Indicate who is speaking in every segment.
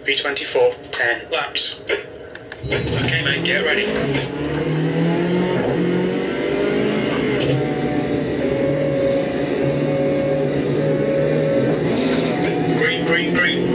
Speaker 1: V24, 10 laps. Okay, mate, get ready. Green, green, green.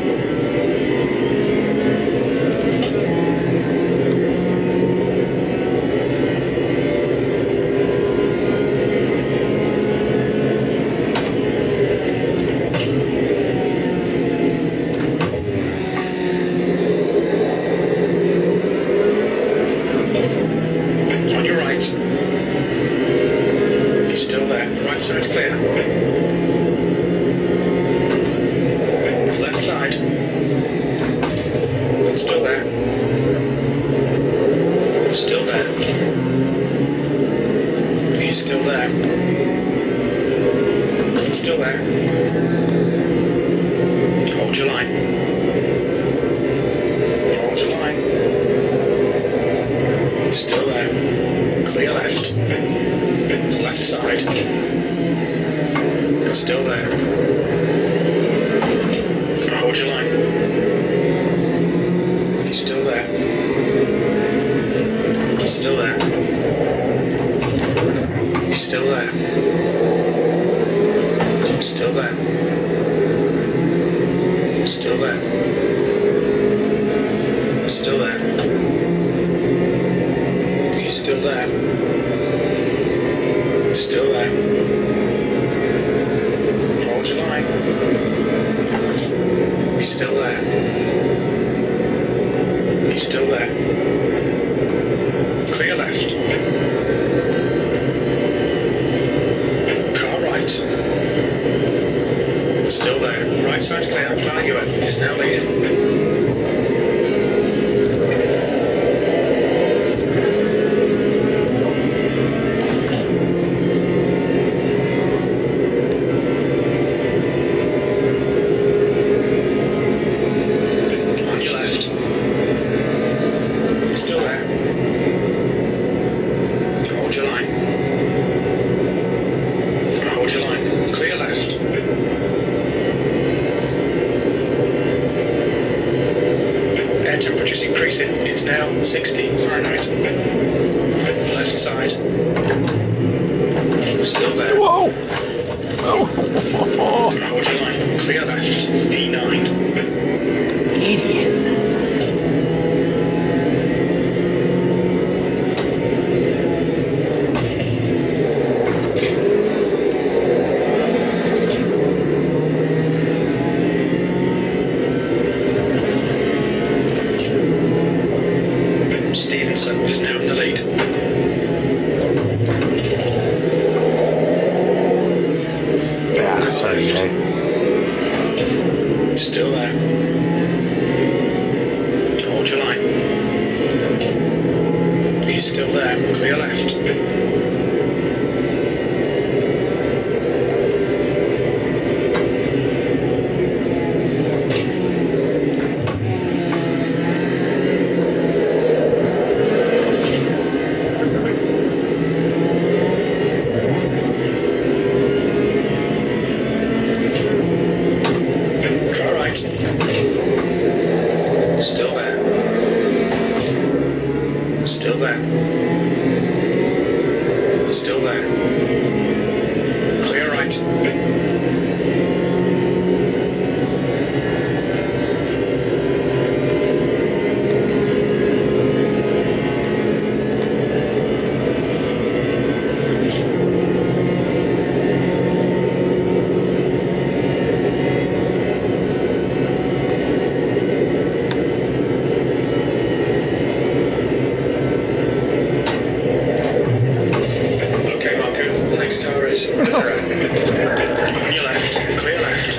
Speaker 1: On your right. He's still there. Right side's clear. Left side. Still there. Still there. He's still there. Still there. Hold your line. Hold your line. Still there. Clear left. Left side. Still there. Hold your line. He's still there. Still there. He's still there. Still there. Still there. Still there. He's still there. Still there. Hold your line. He's still there. He's still there. Clear left. Car right. Still there. Right side's clear. Value is now leading. Temperature's increasing. It's now 60 Fahrenheit. Left side. Still there.
Speaker 2: Whoa! Oh.
Speaker 1: Hold your line. Clear left. E9.
Speaker 2: Idiot.
Speaker 1: Stevenson is now in the lead.
Speaker 2: Yeah, sorry, Jay.
Speaker 1: Still there. Hold your line. He's still there. Clear left. Still there. Still there. Still there. Clear right. On your left, clear left.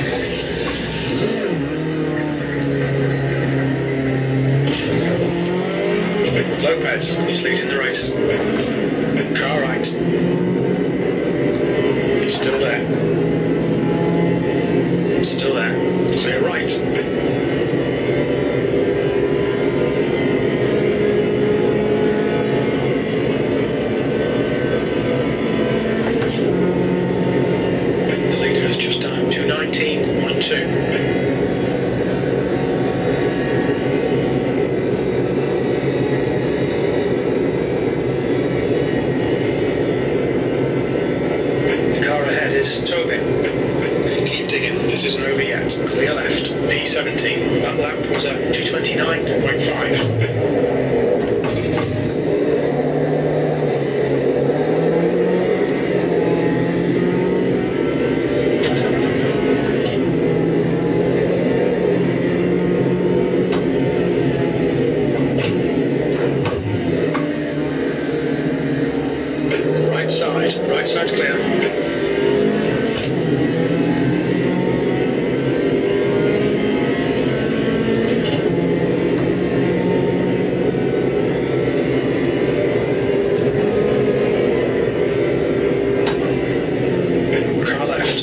Speaker 1: Lopez, he's leading the race. Car right. He's still there. Still there. Clear right. The leader has just done 2:19.2. right side. Right side's clear. Car left.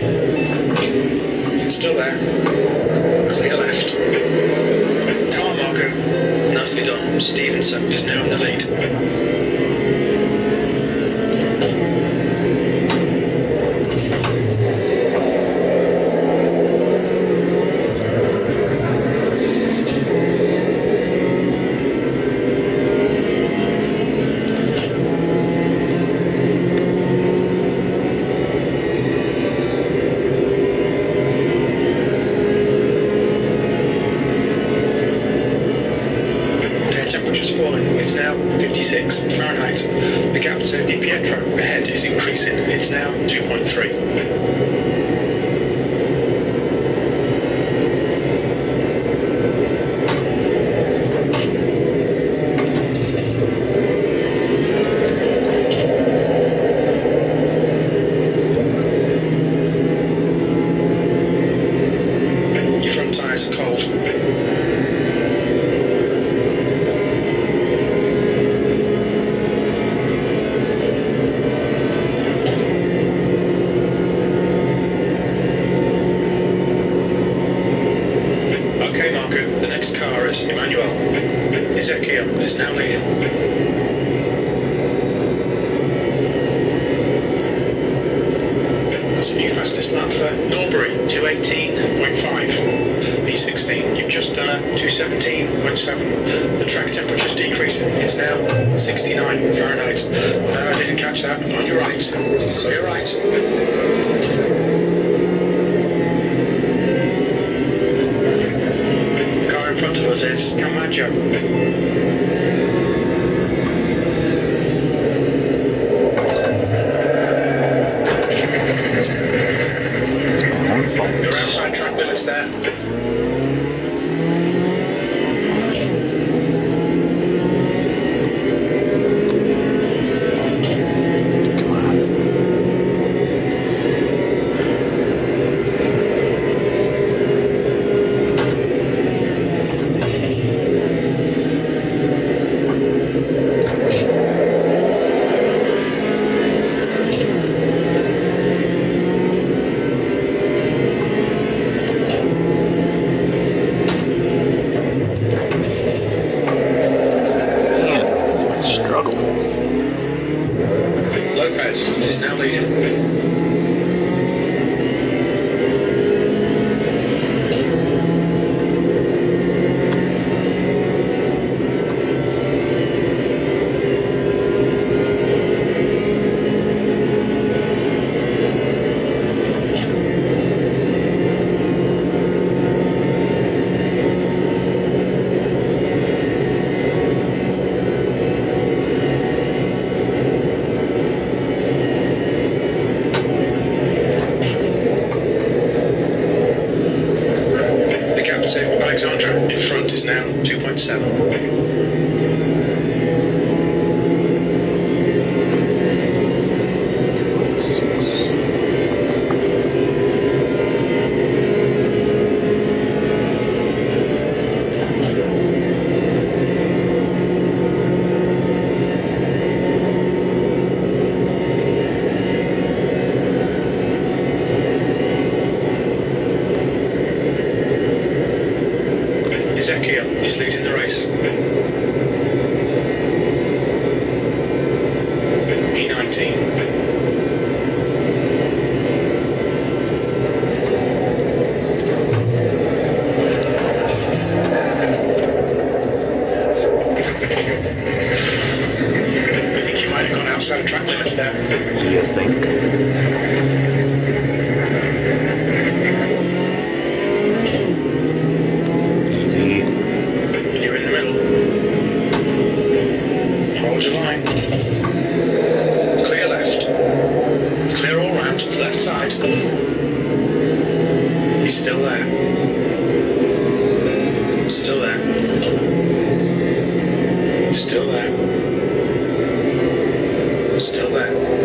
Speaker 1: Still there. Clear left. Come on, Marco. Nicely done. Stevenson is now in the lead. Temperature's falling. It's now 56 Fahrenheit. The gap to Di Pietro ahead is increasing. It's now 2.3. Your front tyres are cold. Okay, Marco, the next car is Emmanuel. Ezekiel is now leading. That's a new fastest lap for Norbury, 218.5. V16, you've just done a 217.7. The track temperature's decreasing. It's now 69 Fahrenheit. I didn't catch that. On your right. Clear right. In front of us is Camacho.
Speaker 2: It's my own fault.
Speaker 1: Your outside track limits there.
Speaker 2: Come on.
Speaker 1: Lopez is now leading. Alexandra in front is now 2.7. Ezekiel is leading the race. E19. I think you might have gone outside of track limits there.
Speaker 2: You think?
Speaker 1: You're in the middle. Hold your line. Clear left. Clear all round to the left side. He's still there. Still there. Still there. Still there.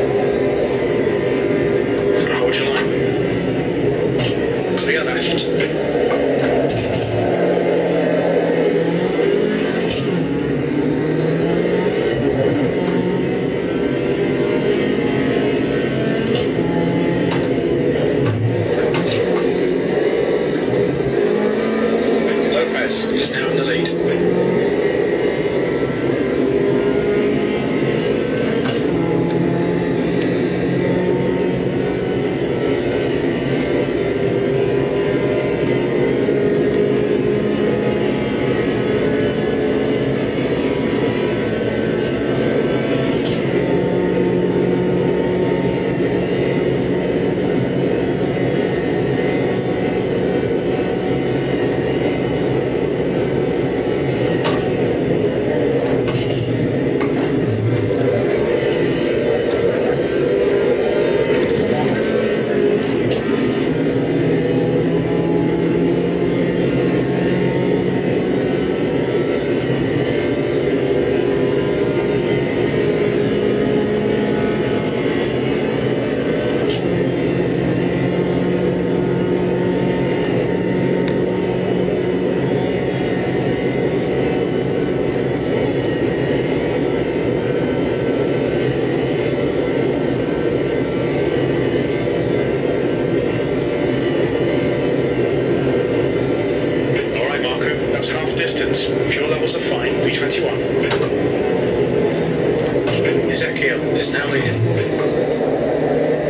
Speaker 1: Ezekiel is now leading.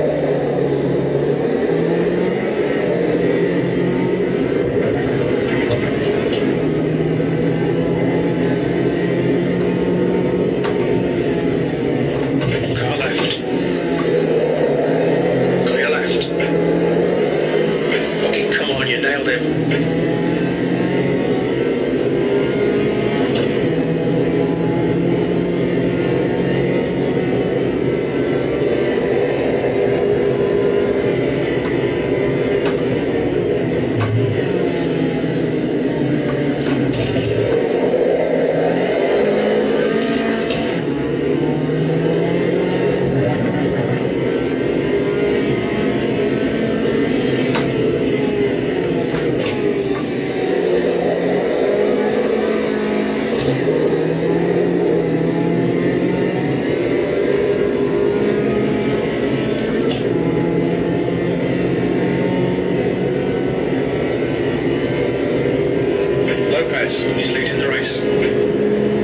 Speaker 1: Car left. Clear left. Fucking come on, you nailed him. Lopez is leading the race.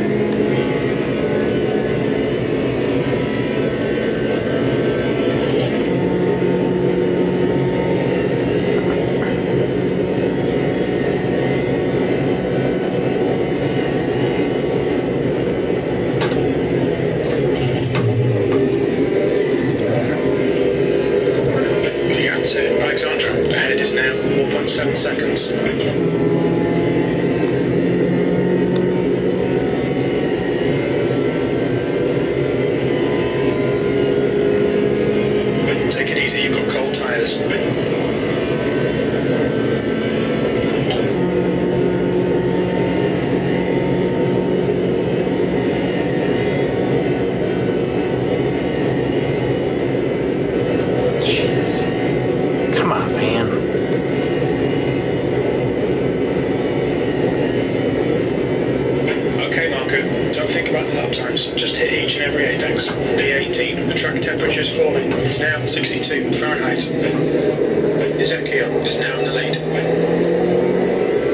Speaker 1: The gap to Alexandra ahead is now 4.7 seconds. Take it easy, you've got cold tyres.
Speaker 2: Jeez. Come on, man.
Speaker 1: Okay, Marco, don't think about the lap times. Just hit each and every apex. B18, the track temperature's falling. It's now 62 Fahrenheit. Ezekiel is now in the lead.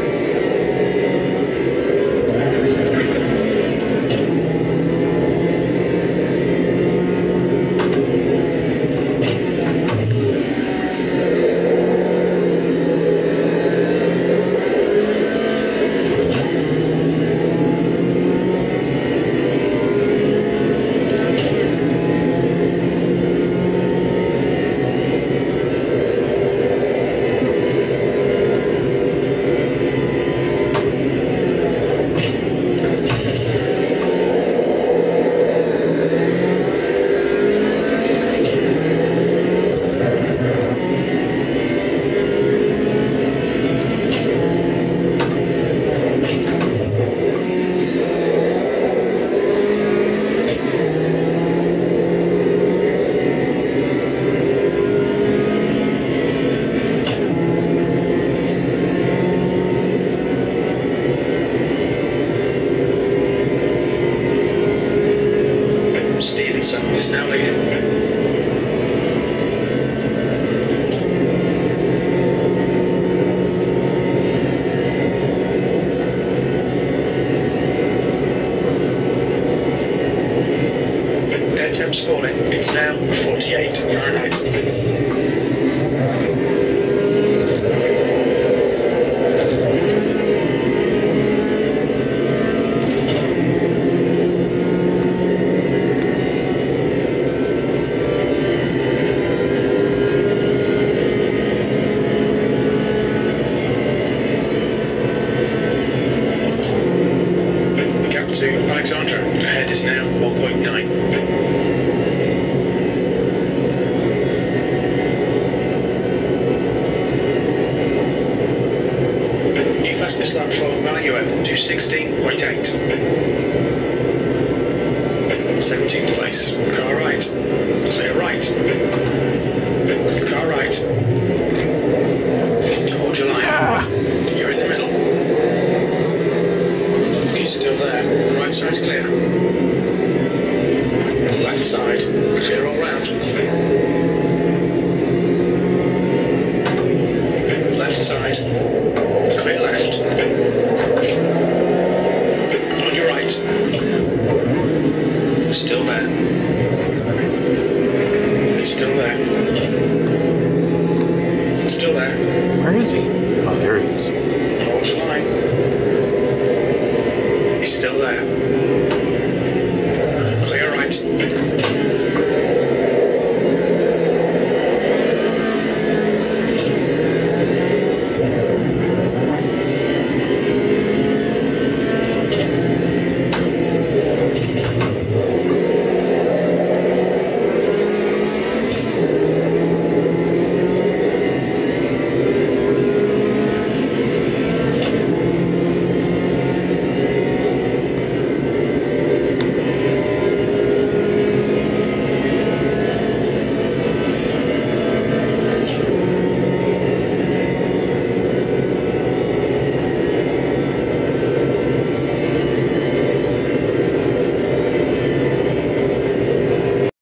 Speaker 1: Stevenson is now leading. Air temps falling. It's now 48 Fahrenheit. The gap to Alexandra ahead is now 1.9. New fastest lap for Manuel to 16.8. 17th place. Car right. Clear right. Car right. Hold your line. You're in the middle. He's still there. The right side's clear. Left side. Clear all